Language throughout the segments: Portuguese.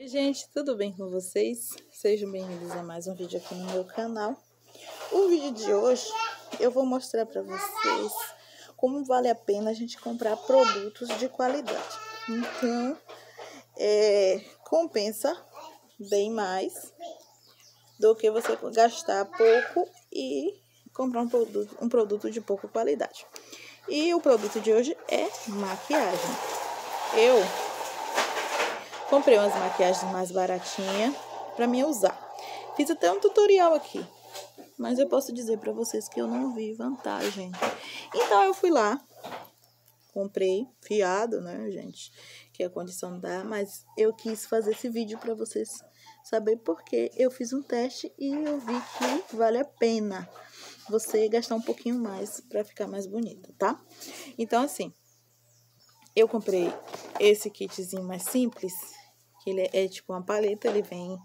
Oi, gente, tudo bem com vocês? Sejam bem-vindos a mais um vídeo aqui no meu canal. O vídeo de hoje eu vou mostrar para vocês como vale a pena a gente comprar produtos de qualidade. Então, compensa bem mais do que você gastar pouco e comprar um produto de pouca qualidade. E o produto de hoje é maquiagem. Eu comprei umas maquiagens mais baratinhas para mim usar. Fiz até um tutorial aqui, mas eu posso dizer para vocês que eu não vi vantagem. Então eu fui lá, comprei fiado, né, gente, que a condição dá, mas eu quis fazer esse vídeo para vocês saber porque eu fiz um teste e eu vi que vale a pena você gastar um pouquinho mais para ficar mais bonita, tá? Então assim, eu comprei esse kitzinho mais simples, que ele é tipo uma paleta, ele vem...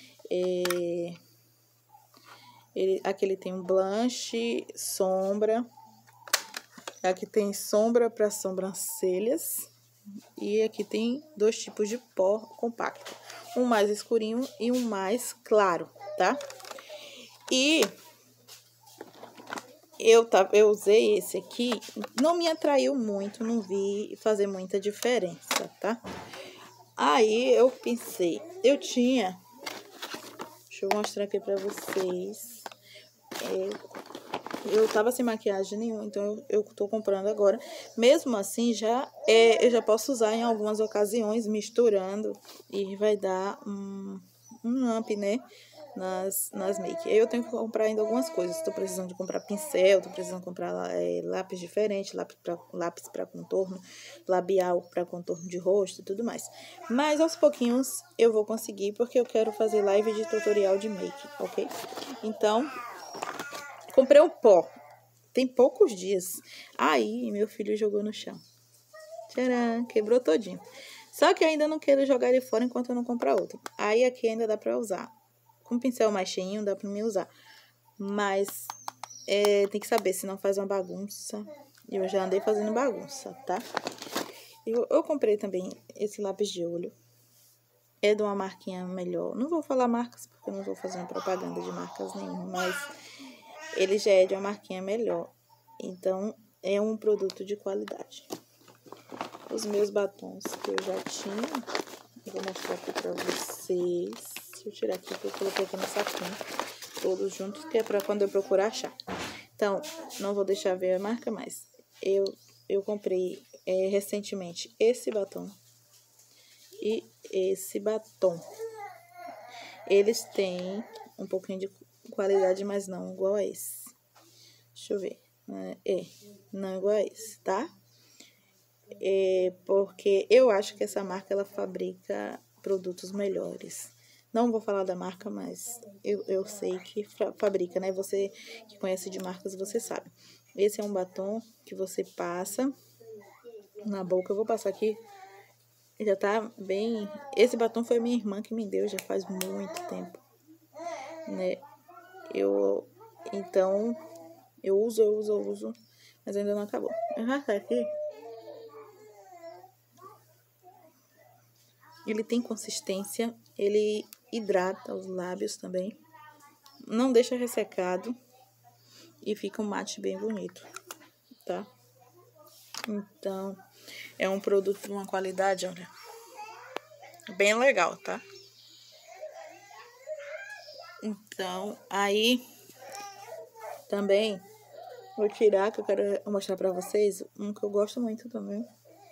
aqui ele tem um blush, sombra. Aqui tem sombra para sobrancelhas. E aqui tem dois tipos de pó compacto. Um mais escurinho e um mais claro, tá? E eu usei esse aqui, não me atraiu muito, não vi fazer muita diferença, tá? Aí eu pensei, deixa eu mostrar aqui pra vocês. Eu tava sem maquiagem nenhuma, então eu tô comprando agora. Mesmo assim, eu já posso usar em algumas ocasiões, misturando. E vai dar um up, né? Nas make. Aí eu tenho que comprar ainda algumas coisas. Tô precisando de comprar pincel, tô precisando comprar lápis diferente, lápis pra contorno, labial pra contorno de rosto e tudo mais. Mas aos pouquinhos eu vou conseguir, porque eu quero fazer live de tutorial de make, ok? Então... comprei um pó. Tem poucos dias. Aí, meu filho jogou no chão. Tcharam, quebrou todinho. Só que ainda não quero jogar ele fora enquanto eu não comprar outro. Aí, aqui ainda dá pra usar. Com pincel mais cheinho, dá pra me usar. Mas, tem que saber se não faz uma bagunça. Eu já andei fazendo bagunça, tá? Eu comprei também esse lápis de olho. É de uma marquinha melhor. Não vou falar marcas, porque eu não vou fazer uma propaganda de marcas nenhuma, mas... ele já é de uma marquinha melhor. Então, é um produto de qualidade. Os meus batons que eu já tinha, eu vou mostrar aqui pra vocês. Deixa eu tirar aqui, que eu coloquei aqui no saquinho. Todos juntos, que é pra quando eu procurar achar. Então, não vou deixar ver a marca, mas eu comprei recentemente esse batom e esse batom. Eles têm um pouquinho de qualidade, mas não igual a esse. Deixa eu ver. Não igual a esse, tá? Porque eu acho que essa marca, ela fabrica produtos melhores. Não vou falar da marca, mas eu sei que fabrica, né? Você que conhece de marcas, você sabe. Esse é um batom que você passa na boca. Eu vou passar aqui. Já tá bem... esse batom foi minha irmã que me deu, já faz muito tempo, né? Então... eu uso, mas ainda não acabou. Tá aqui. Ele tem consistência, ele hidrata os lábios também. Não deixa ressecado e fica um mate bem bonito, tá? Então, é um produto de uma qualidade, olha, bem legal, tá? Então, aí, também... vou tirar, que eu quero mostrar pra vocês um que eu gosto muito também.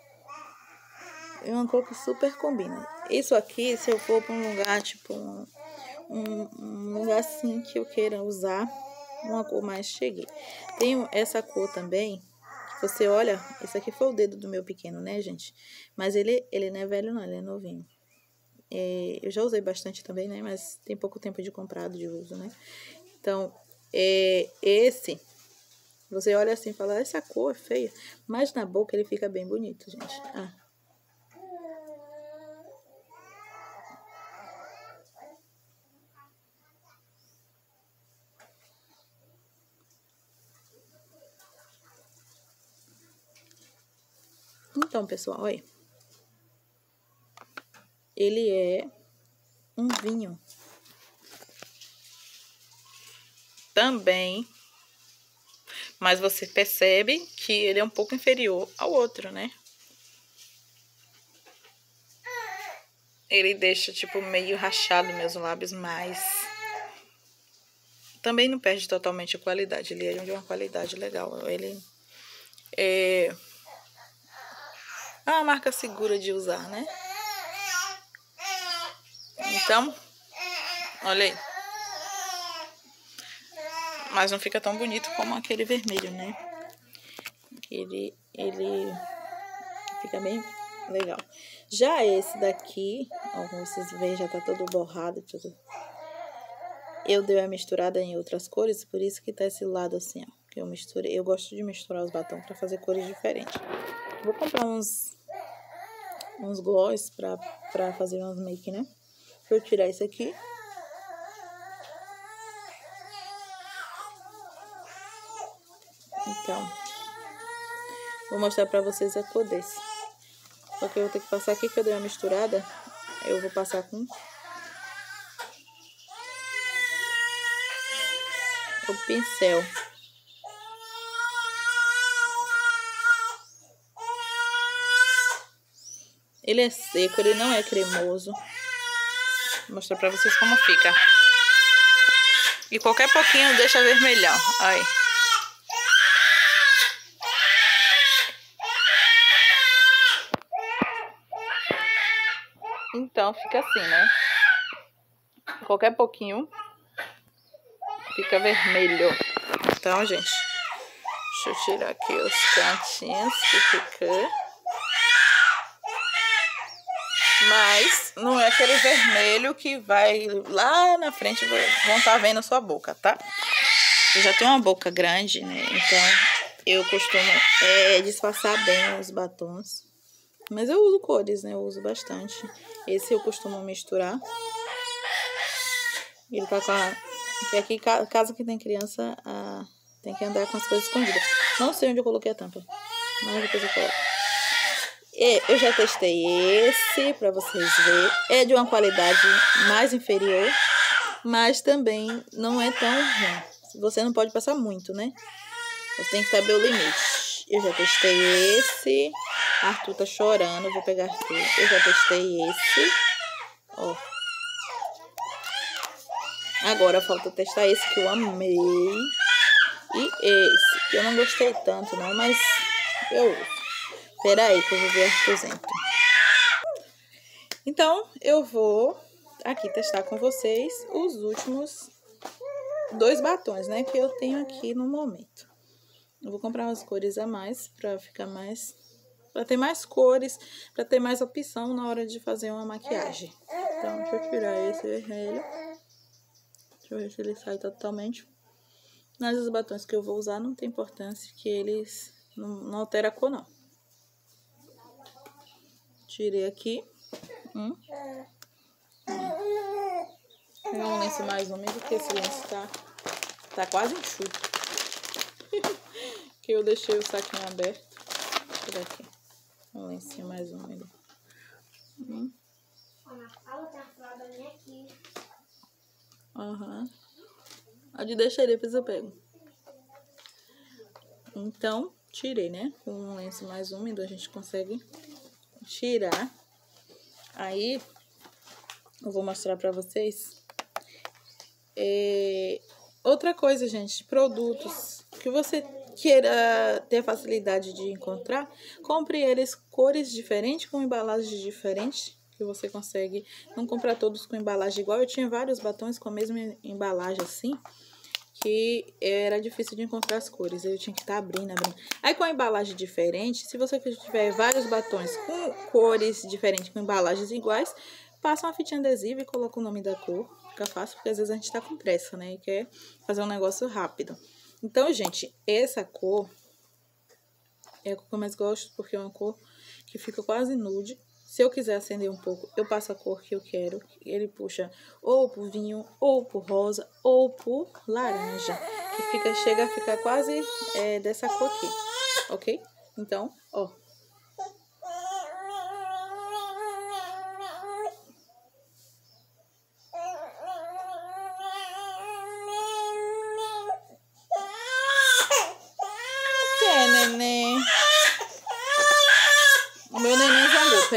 É uma cor que super combina. Isso aqui, se eu for pra um lugar, tipo, um lugar assim que eu queira usar uma cor mais cheguei. Tem essa cor também, que você olha, esse aqui foi o dedo do meu pequeno, né, gente? Mas ele não é velho não, ele é novinho. Eu já usei bastante também, né, mas tem pouco tempo de comprado, de uso, né? Então, esse... você olha assim e fala, essa cor é feia, mas na boca ele fica bem bonito, gente. Então, pessoal, olha. Ele é um vinho também, mas você percebe que ele é um pouco inferior ao outro, né? Ele deixa, tipo, meio rachado meus lábios, mas também não perde totalmente a qualidade. Ele é de uma qualidade legal. Ele é uma marca segura de usar, né? Então, olha aí. Mas não fica tão bonito como aquele vermelho, né? Ele fica bem legal. Já esse daqui, ó, como vocês veem, já tá todo borrado, tudo. Eu dei uma misturada em outras cores, por isso que tá esse lado assim, ó. Que eu misturei. Eu gosto de misturar os batons pra fazer cores diferentes. Vou comprar uns gloss pra fazer umas make, né? Vou tirar isso aqui. Então, vou mostrar pra vocês a cor desse. Só que eu vou ter que passar aqui, que eu dei uma misturada. Eu vou passar com o pincel. Ele é seco, ele não é cremoso. Vou mostrar pra vocês como fica. E qualquer pouquinho deixa vermelhão. Aí. Então fica assim, né? Qualquer pouquinho fica vermelho. Então, gente, deixa eu tirar aqui os cantinhos que fica. Mas não é aquele vermelho que vai lá na frente, vão estar vendo a sua boca, tá? Eu já tenho uma boca grande, né? Então eu costumo disfarçar bem os batons. Mas eu uso cores, né? Eu uso bastante. Esse eu costumo misturar. Ele tá com a... Porque aqui, casa que tem criança, tem que andar com as coisas escondidas. Não sei onde eu coloquei a tampa, mas depois eu coloco. Eu já testei esse, pra vocês verem. É de uma qualidade mais inferior, mas também não é tão ruim. Você não pode passar muito, né? Você tem que saber o limite. Eu já testei esse. Arthur tá chorando, vou pegar Arthur. Eu já testei esse. Ó. Agora falta testar esse que eu amei. E esse, que eu não gostei tanto não, mas eu uso. Pera aí que eu vou ver Arthurzento. Então, eu vou aqui testar com vocês os últimos 2 batons, né? Que eu tenho aqui no momento. Eu vou comprar umas cores a mais pra ficar mais... Pra ter mais cores, pra ter mais opção na hora de fazer uma maquiagem. Então, deixa eu tirar esse vermelho. Deixa eu ver se ele sai totalmente. Mas os batons que eu vou usar não tem importância, que eles não alteram a cor, não. Tirei aqui. Pegar um lenço mais úmido, porque esse lenço tá quase enxuto. Que eu deixei o saquinho aberto. Tira aqui. Um lencinho mais úmido. Pode deixar aí, depois eu pego. Então, tirei, né? Com um lenço mais úmido a gente consegue tirar. Aí, eu vou mostrar pra vocês. Outra coisa, gente, produtos que você queira ter facilidade de encontrar, compre eles cores diferentes, com embalagens diferentes, que você consegue não comprar todos com embalagem igual. Eu tinha vários batons com a mesma embalagem assim, que era difícil de encontrar as cores, eu tinha que estar abrindo. Aí com a embalagem diferente, se você tiver vários batons com cores diferentes, com embalagens iguais, passa uma fitinha adesiva e coloca o nome da cor. Fica fácil, porque às vezes a gente tá com pressa, né? E quer fazer um negócio rápido. Então, gente, essa cor é a cor que eu mais gosto, porque é uma cor que fica quase nude. Se eu quiser acender um pouco, eu passo a cor que eu quero. Ele puxa ou pro vinho, ou pro rosa, ou pro laranja. Que chega a ficar quase dessa cor aqui, ok? Então, ó.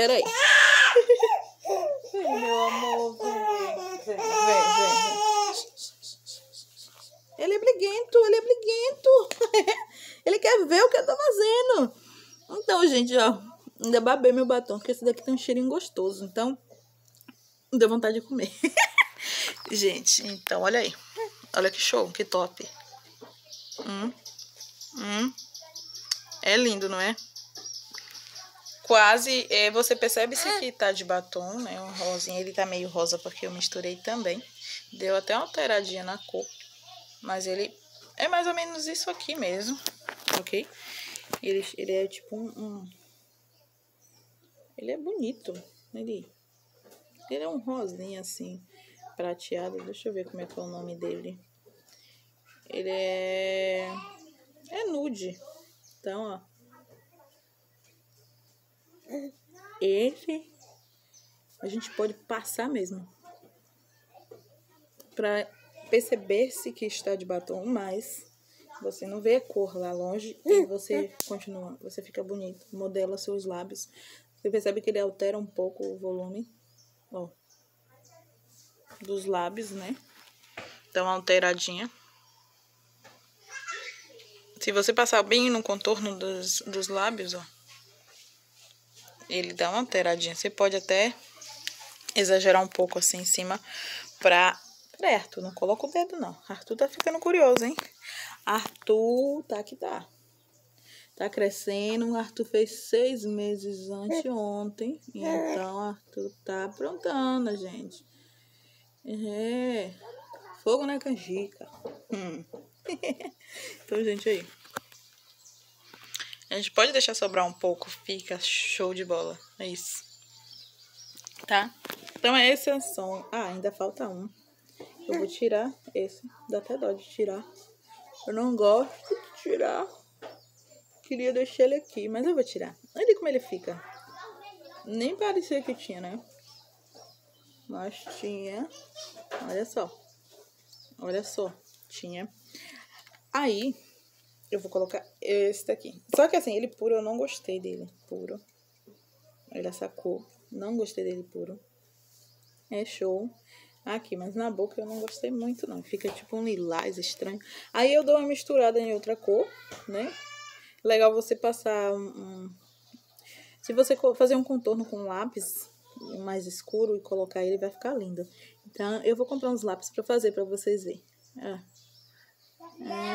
Pera aí. Vem, meu amor. Vem. Ele é briguento, Ele quer ver o que eu tô fazendo. Então, gente, ó. Ainda babei meu batom, porque esse daqui tem um cheirinho gostoso. Então, deu vontade de comer. Gente, então, olha aí. Olha que show, que top. É lindo, não é? Quase, você percebe esse aqui tá de batom, né? Um rosinha, ele tá meio rosa porque eu misturei também. Deu até uma alteradinha na cor. Mas ele é mais ou menos isso aqui mesmo, ok? Ele é tipo ele é bonito. Ele é um rosinha assim, prateado. Deixa eu ver como é que é o nome dele. Ele é nude. Então, ó. Esse a gente pode passar mesmo. Pra perceber se que está de batom, mas você não vê a cor lá longe e você continua, você fica bonito, modela seus lábios. Você percebe que ele altera um pouco o volume, ó, dos lábios, né? Dá uma alteradinha. Se você passar bem no contorno dos lábios, ó, ele dá uma alteradinha. Você pode até exagerar um pouco assim em cima pra Arthur, não coloca o dedo não. Arthur tá ficando curioso, hein? Arthur tá que tá. Tá crescendo. Arthur fez 6 meses anteontem. Então, Arthur tá aprontando, gente. Fogo na canjica. Então, gente, aí. A gente pode deixar sobrar um pouco. Fica show de bola. É isso. Tá? Então, esse é o som. Ah, ainda falta um. Eu vou tirar esse. Dá até dó de tirar. Eu não gosto de tirar. Queria deixar ele aqui, mas eu vou tirar. Olha como ele fica. Nem parecia que tinha, né? Mas tinha. Olha só. Olha só. Tinha. Aí, eu vou colocar esse daqui. Só que assim, ele puro, eu não gostei dele. Puro. Olha essa cor. Não gostei dele puro. É show. Aqui, mas na boca eu não gostei muito, não. Fica tipo um lilás estranho. Aí eu dou uma misturada em outra cor, né? Legal você passar Se você fazer um contorno com lápis mais escuro e colocar ele, vai ficar lindo. Então, eu vou comprar uns lápis pra fazer, pra vocês verem.